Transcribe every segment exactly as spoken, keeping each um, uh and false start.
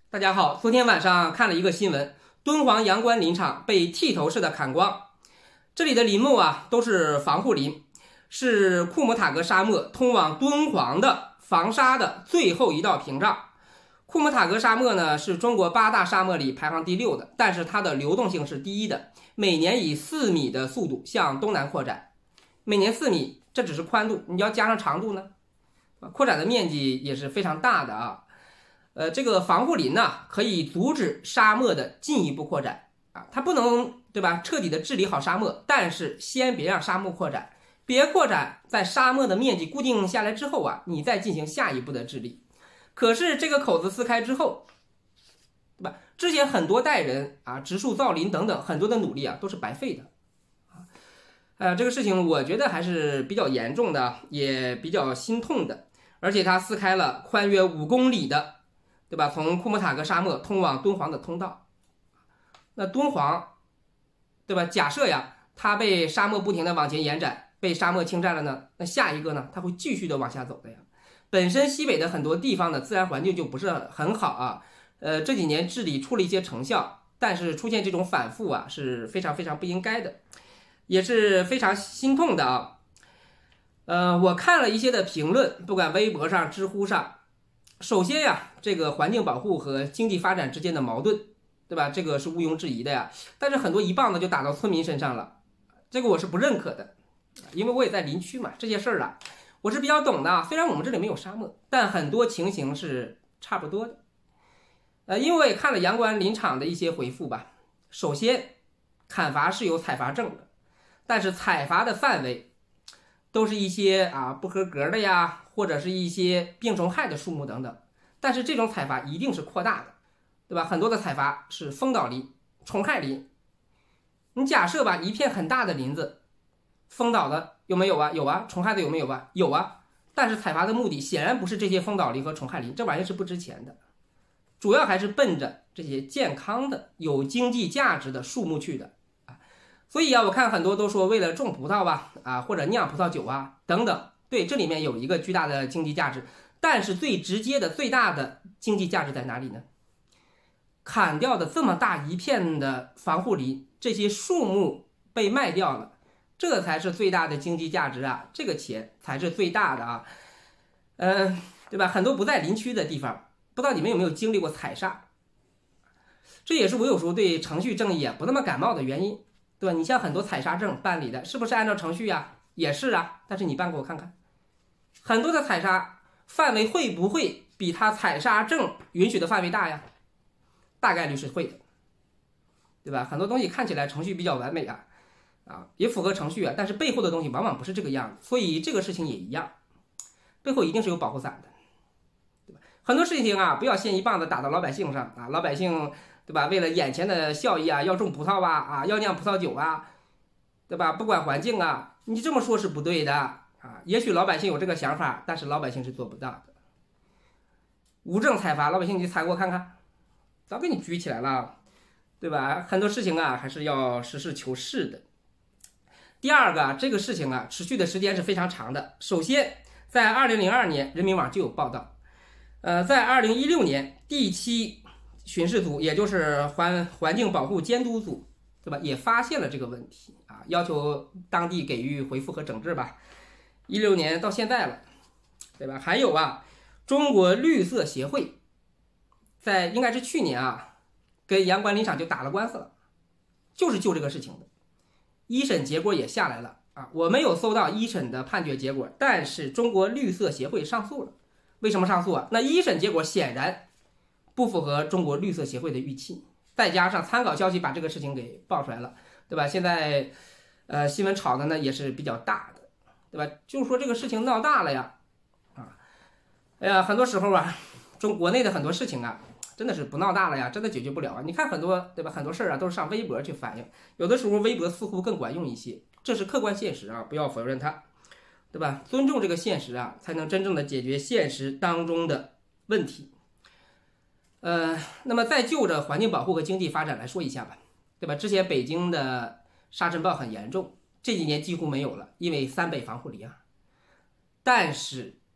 大家好，昨天晚上看了一个新闻，敦煌阳关林场被剃头式的砍光，这里的林木啊都是防护林，是库姆塔格沙漠通往敦煌的防沙的最后一道屏障。库姆塔格沙漠呢是中国八大沙漠里排行第六的，但是它的流动性是第一的，每年以四米的速度向东南扩展。每年四米，这只是宽度，你要加上长度呢，扩展的面积也是非常大的啊。呃，这个防护林呢，可以阻止沙漠的进一步扩展啊，它不能对吧？彻底的治理好沙漠，但是先别让沙漠扩展，别扩展，在沙漠的面积固定下来之后啊，你再进行下一步的治理。可是这个口子撕开之后，对吧？之前很多代人啊，植树造林等等很多的努力啊，都是白费的啊。呃，这个事情我觉得还是比较严重的，也比较心痛的，而且它撕开了宽约五公里的。对吧？从库姆塔格沙漠通往敦煌的通道，那敦煌，对吧？假设呀，它被沙漠不停的往前延展，被沙漠侵占了呢，那下一个呢，它会继续的往下走的呀。本身西北的很多地方的自然环境就不是很好啊，呃，这几年治理出了一些成效，但是出现这种反复啊，是非常非常不应该的，也是非常心痛的啊。呃，我看了一些的评论，不管微博上、知乎上。首先呀，这个环境保护和经济发展之间的矛盾，对吧？这个是毋庸置疑的呀。但是很多一棒子就打到村民身上了，这个我是不认可的，因为我也在林区嘛，这些事儿啊，我是比较懂的。虽然我们这里没有沙漠，但很多情形是差不多的。呃，因为我也看了阳关林场的一些回复吧。首先，砍伐是有采伐证的，但是采伐的范围都是一些啊不合格的呀。或者是一些病虫害的树木等等，但是这种采伐一定是扩大的，对吧？很多的采伐是风倒林、虫害林。你假设吧，一片很大的林子，风倒的有没有啊？有啊。虫害的有没有啊？有啊。但是采伐的目的显然不是这些风倒林和虫害林，这玩意儿是不值钱的，主要还是奔着这些健康的、有经济价值的树木去的啊。所以啊，我看很多都说为了种葡萄啊啊，或者酿葡萄酒啊等等。对，这里面有一个巨大的经济价值，但是最直接的、最大的经济价值在哪里呢？砍掉的这么大一片的防护林，这些树木被卖掉了，这才是最大的经济价值啊！这个钱才是最大的啊！嗯、呃，对吧？很多不在林区的地方，不知道你们有没有经历过采砂？这也是我有时候对程序正义啊不那么感冒的原因，对吧？你像很多采砂证办理的，是不是按照程序啊？也是啊，但是你办给我看看，很多的采砂范围会不会比它采砂证允许的范围大呀？大概率是会的，对吧？很多东西看起来程序比较完美啊，啊，也符合程序啊，但是背后的东西往往不是这个样子，所以这个事情也一样，背后一定是有保护伞的，对吧？很多事情啊，不要先一棒子打到老百姓上啊，老百姓对吧？为了眼前的效益啊，要种葡萄啊，啊，要酿葡萄酒啊，对吧？不管环境啊。你这么说是不对的啊！也许老百姓有这个想法，但是老百姓是做不到的。无证采伐，老百姓你采过看看，早给你举起来了，对吧？很多事情啊，还是要实事求是的。第二个，这个事情啊，持续的时间是非常长的。首先，在二零零二年，人民网就有报道，呃，在二零一六年，第七巡视组，也就是环环境保护监督组。对吧？也发现了这个问题啊，要求当地给予回复和整治吧。一六年到现在了，对吧？还有啊，中国绿色协会在应该是去年啊，跟阳关林场就打了官司了，就是就这个事情的。一审结果也下来了啊，我没有搜到一审的判决结果，但是中国绿色协会上诉了。为什么上诉啊？那一审结果显然不符合中国绿色协会的预期。再加上参考消息把这个事情给爆出来了，对吧？现在，呃，新闻炒的呢也是比较大的，对吧？就是说这个事情闹大了呀，啊，哎呀，很多时候啊，中国内的很多事情啊，真的是不闹大了呀，真的解决不了啊。你看很多，对吧？很多事儿啊都是上微博去反映，有的时候微博似乎更管用一些，这是客观现实啊，不要否认它，对吧？尊重这个现实啊，才能真正的解决现实当中的问题。呃，那么再就着环境保护和经济发展来说一下吧，对吧？之前北京的沙尘暴很严重，这几年几乎没有了，因为三北防护林啊。但是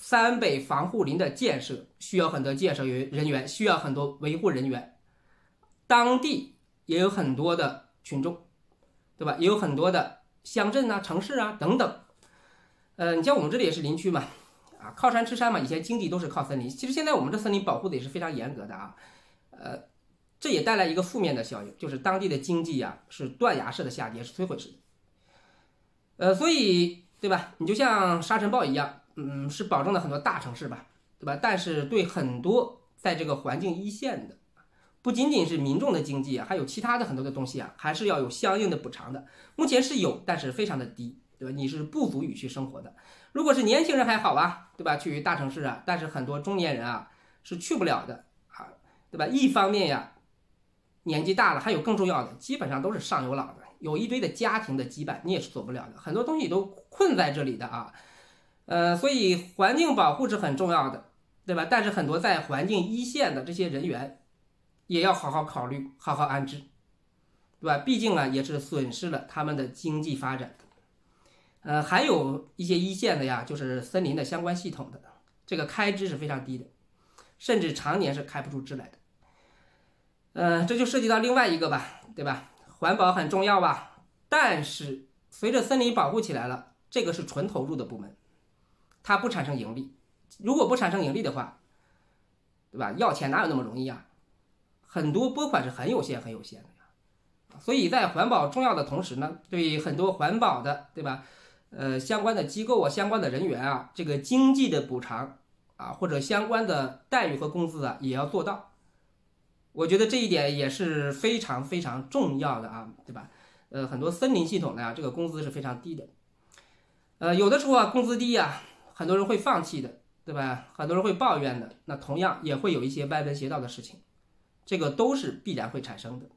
三北防护林的建设需要很多建设人员，需要很多维护人员，当地也有很多的群众，对吧？也有很多的乡镇啊、城市啊等等。呃，你像我们这里也是林区嘛，啊，靠山吃山嘛，以前经济都是靠森林。其实现在我们这森林保护的也是非常严格的啊，呃，这也带来一个负面的效应，就是当地的经济啊是断崖式的下跌，是摧毁式的。呃，所以对吧？你就像沙尘暴一样。嗯，是保证了很多大城市吧，对吧？但是对很多在这个环境一线的，不仅仅是民众的经济啊，还有其他的很多的东西啊，还是要有相应的补偿的。目前是有，但是非常的低，对吧？你是不足以去生活的。如果是年轻人还好啊，对吧？去大城市啊，但是很多中年人啊是去不了的啊，对吧？一方面呀，年纪大了，还有更重要的，基本上都是上有老的，有一堆的家庭的羁绊，你也是走不了的，很多东西都困在这里的啊。呃，所以环境保护是很重要的，对吧？但是很多在环境一线的这些人员，也要好好考虑，好好安置，对吧？毕竟啊，也是损失了他们的经济发展。呃，还有一些一线的呀，就是森林的相关系统的，这个开支是非常低的，甚至常年是开不出支来的。呃，这就涉及到另外一个吧，对吧？环保很重要吧，但是随着森林保护起来了，这个是纯投入的部门。它不产生盈利，如果不产生盈利的话，对吧？要钱哪有那么容易啊？很多拨款是很有限、很有限的呀。所以在环保重要的同时呢，对很多环保的，对吧？呃，相关的机构啊、相关的人员啊，这个经济的补偿啊，或者相关的待遇和工资啊，也要做到。我觉得这一点也是非常非常重要的啊，对吧？呃，很多森林系统呢，这个工资是非常低的。呃，有的时候啊，工资低啊。很多人会放弃的，对吧？很多人会抱怨的，那同样也会有一些歪门邪道的事情，这个都是必然会产生的。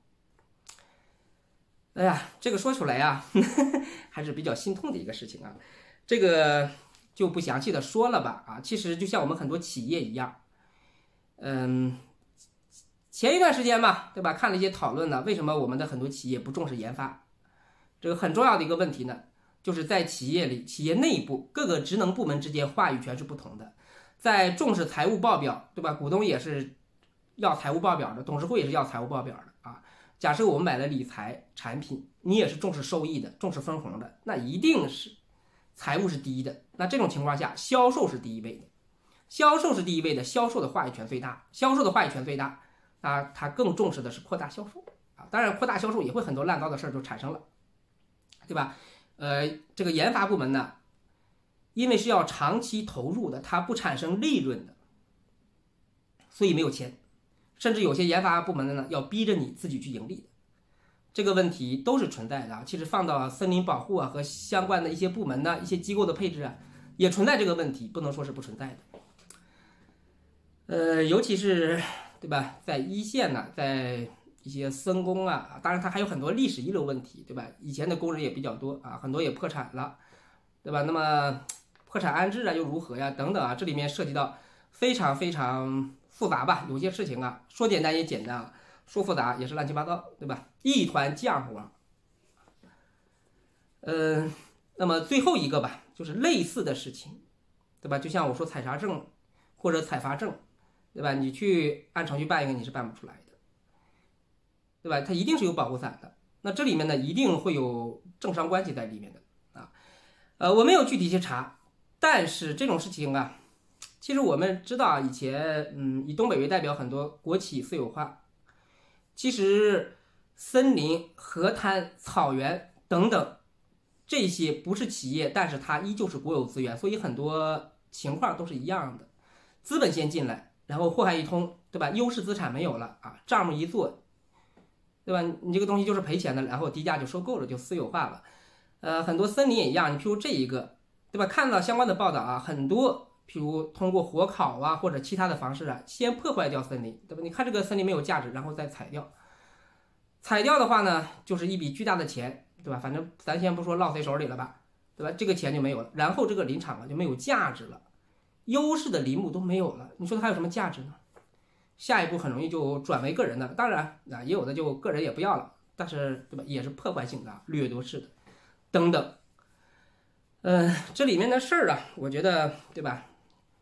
哎呀，这个说出来呀，呵呵还是比较心痛的一个事情啊。这个就不详细的说了吧啊。其实就像我们很多企业一样，嗯，前一段时间嘛，对吧？看了一些讨论呢，为什么我们的很多企业不重视研发？这个很重要的一个问题呢。就是在企业里，企业内部各个职能部门之间话语权是不同的，在重视财务报表，对吧？股东也是要财务报表的，董事会也是要财务报表的啊。假设我们买了理财产品，你也是重视收益的，重视分红的，那一定是财务是第一的。那这种情况下，销售是第一位的，销售是第一位的，销售的话语权最大，销售的话语权最大啊，他更重视的是扩大销售啊。当然，扩大销售也会很多烂糟的事儿就产生了，对吧？呃，这个研发部门呢，因为是要长期投入的，它不产生利润的，所以没有钱，甚至有些研发部门的呢，要逼着你自己去盈利的，这个问题都是存在的啊。其实放到森林保护啊和相关的一些部门呢、一些机构的配置啊，也存在这个问题，不能说是不存在的。呃，尤其是对吧，在一线呢，在一些森工啊，当然它还有很多历史遗留问题，对吧？以前的工人也比较多啊，很多也破产了，对吧？那么破产安置啊又如何呀？等等啊，这里面涉及到非常非常复杂吧，有些事情啊，说简单也简单，说复杂也是乱七八糟，对吧？一团浆糊啊。嗯、呃，那么最后一个吧，就是类似的事情，对吧？就像我说采茶证或者采伐证，对吧？你去按程序办一个，你是办不出来的。对吧？它一定是有保护伞的，那这里面呢一定会有政商关系在里面的啊。呃，我没有具体去查，但是这种事情啊，其实我们知道啊，以前嗯以东北为代表很多国企私有化，其实森林、河滩、草原等等这些不是企业，但是它依旧是国有资源，所以很多情况都是一样的。资本先进来，然后祸害一通，对吧？优势资产没有了啊，账目一做。对吧？你这个东西就是赔钱的，然后低价就收购了，就私有化了。呃，很多森林也一样，你譬如这一个，对吧？看到相关的报道啊，很多譬如通过火烤啊或者其他的方式啊，先破坏掉森林，对吧？你看这个森林没有价值，然后再采掉，采掉的话呢，就是一笔巨大的钱，对吧？反正咱先不说落谁手里了吧，对吧？这个钱就没有了，然后这个林场啊就没有价值了，优势的林木都没有了，你说它还有什么价值呢？下一步很容易就转为个人的，当然啊，也有的就个人也不要了，但是对吧，也是破坏性的、掠夺式的等等。嗯、呃，这里面的事儿啊，我觉得对吧，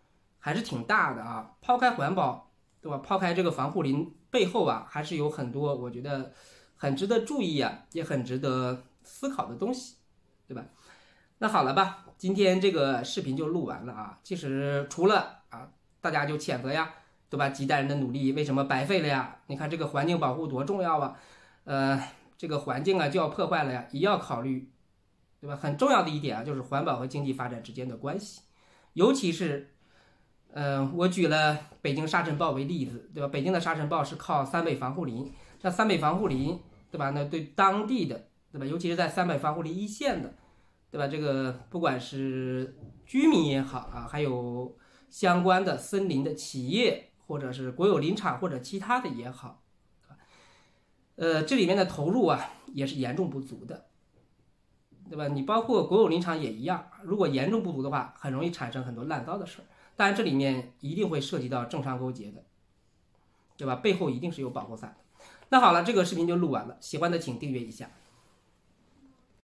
还是挺大的啊。抛开环保，对吧？抛开这个防护林背后啊，还是有很多我觉得很值得注意啊，也很值得思考的东西，对吧？那好了吧，今天这个视频就录完了啊。其实除了啊，大家就谴责呀，对吧？几代人的努力为什么白费了呀？你看这个环境保护多重要啊，呃，这个环境啊就要破坏了呀，也要考虑，对吧？很重要的一点啊，就是环保和经济发展之间的关系，尤其是，呃，我举了北京沙尘暴为例子，对吧？北京的沙尘暴是靠三倍防护林，那三倍防护林，对吧？那对当地的，对吧？尤其是在三倍防护林一线的，对吧？这个不管是居民也好啊，还有相关的森林的企业，或者是国有林场或者其他的也好，呃，这里面的投入啊也是严重不足的，对吧？你包括国有林场也一样，如果严重不足的话，很容易产生很多烂糟的事儿。当然，这里面一定会涉及到政商勾结的，对吧？背后一定是有保护伞的。那好了，这个视频就录完了，喜欢的请订阅一下。